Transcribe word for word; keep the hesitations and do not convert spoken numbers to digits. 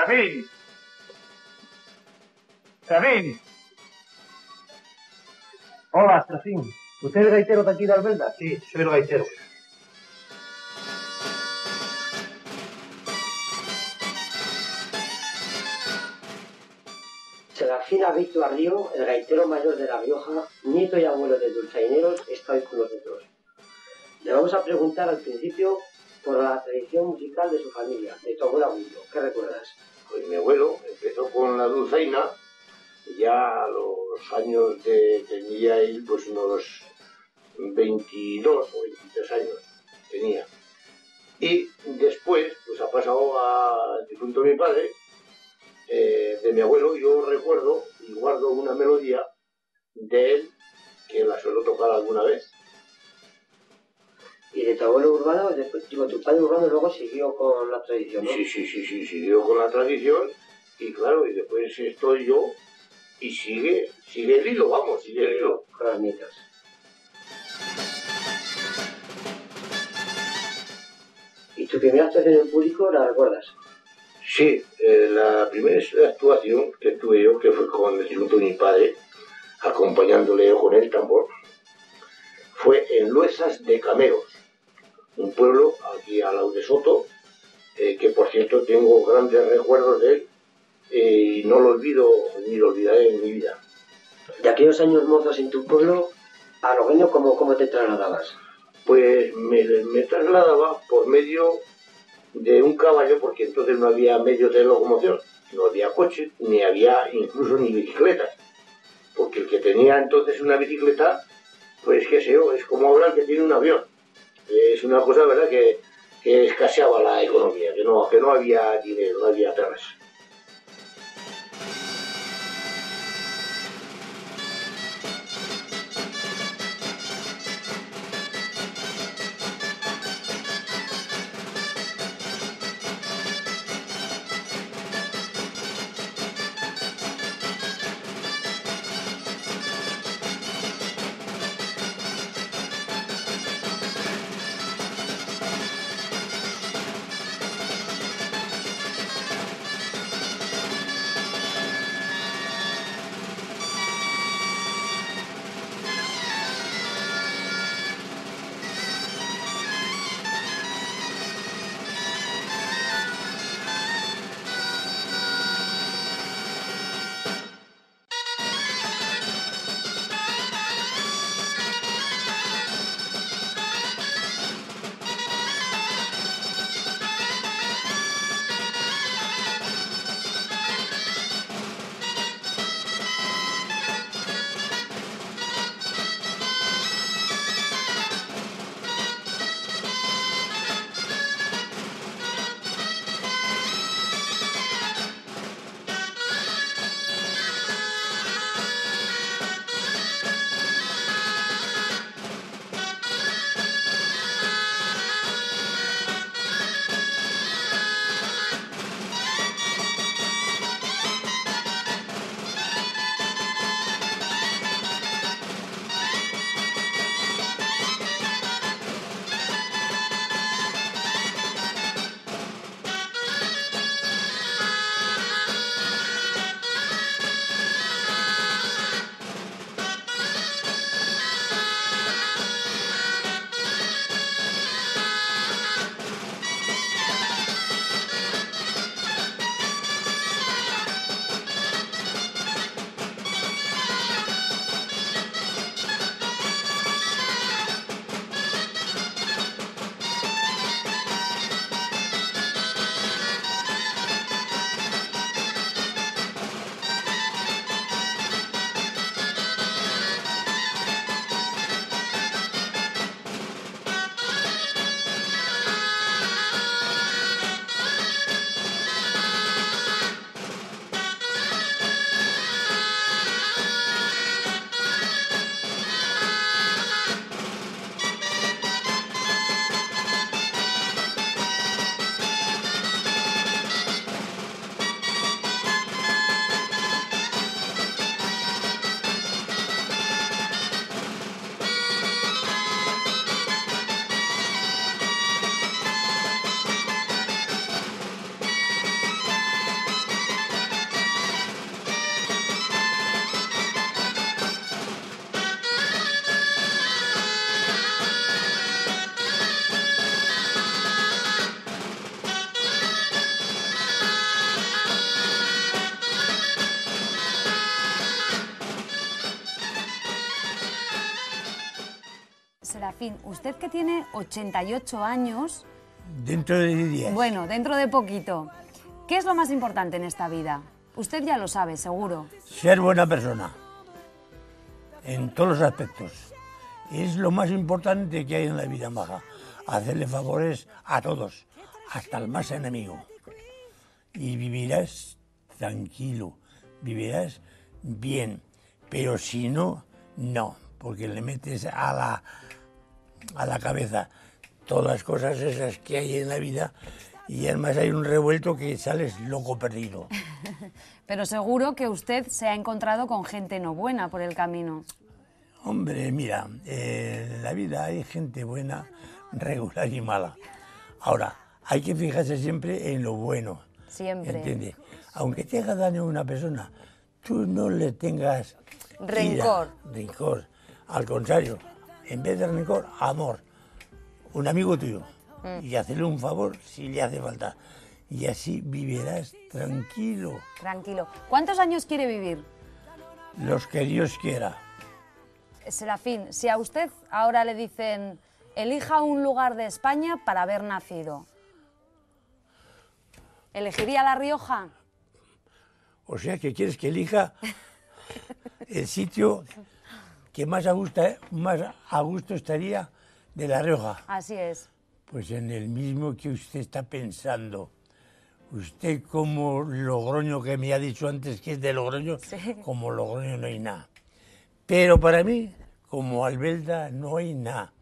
Serafín. Serafín. Hola, Serafín. ¿Usted es el gaitero de aquí de Albelda? Sí, soy el gaitero. Serafín Víctor Río, el gaitero mayor de La Rioja, nieto y abuelo de dulzaineros, está hoy con nosotros. Le vamos a preguntar al principio por la tradición musical de su familia, de tu abuelo Agudo. ¿Qué recuerdas? Pues mi abuelo empezó con la dulzaina, ya a los años de, tenía él pues unos veintidós o veintitrés años tenía. Y después, pues ha pasado al difunto mi padre, eh, de mi abuelo. Yo recuerdo y guardo una melodía de él que la suelo tocar alguna vez. Y de tu abuelo Urbano, después, digo, tu padre Urbano luego siguió con la tradición, ¿no? Sí, sí, sí, sí, siguió con la tradición y claro, y después estoy yo y sigue, sigue el hilo, vamos, sigue el hilo. Con las nietas. ¿Y tu primera actuación en público la recuerdas? Sí, eh, la primera actuación que tuve yo, que fue con el tributo de mi padre, acompañándole con el tambor, fue en Luesas de Cameros, un pueblo aquí al lado de Soto, eh, que por cierto tengo grandes recuerdos de él eh, y no lo olvido ni lo olvidaré en mi vida. De aquellos años mozos en tu pueblo, a Logroño, ¿cómo, cómo te trasladabas? Pues me, me trasladaba por medio de un caballo, porque entonces no había medios de locomoción, no había coches, ni había incluso ni bicicletas, porque el que tenía entonces una bicicleta, pues qué sé yo, es como ahora el que tiene un avión. Es una cosa, ¿verdad?, que, que escaseaba la economía, que no, que no había dinero, no había terras. Serafín, usted que tiene ochenta y ocho años... Dentro de diez. Bueno, dentro de poquito. ¿Qué es lo más importante en esta vida? Usted ya lo sabe, seguro. Ser buena persona. En todos los aspectos. Es lo más importante que hay en la vida, maja. Hacerle favores a todos, hasta al más enemigo. Y vivirás tranquilo, vivirás bien. Pero si no, no, porque le metes a la, a la cabeza todas las cosas esas que hay en la vida y además hay un revuelto que sales loco perdido. Pero seguro que usted se ha encontrado con gente no buena por el camino. Hombre, mira, eh, en la vida hay gente buena, regular y mala. Ahora, hay que fijarse siempre en lo bueno. Siempre. ¿Entiendes? Aunque te haga daño a una persona, tú no le tengas rencor. Ira, rencor. Al contrario, en vez de rencor, amor. Un amigo tuyo. Mm. Y hacerle un favor si le hace falta. Y así vivirás tranquilo. Tranquilo. ¿Cuántos años quiere vivir? Los que Dios quiera. Serafín, si a usted ahora le dicen, elija un lugar de España para haber nacido, ¿elegiría La Rioja? O sea, que quieres que elija el sitio que más a gusto, más a gusto estaría de La Rioja. Así es. Pues en el mismo que usted está pensando. Usted como Logroño, que me ha dicho antes que es de Logroño, sí. Como Logroño no hay nada. Pero para mí, como Albelda, no hay nada.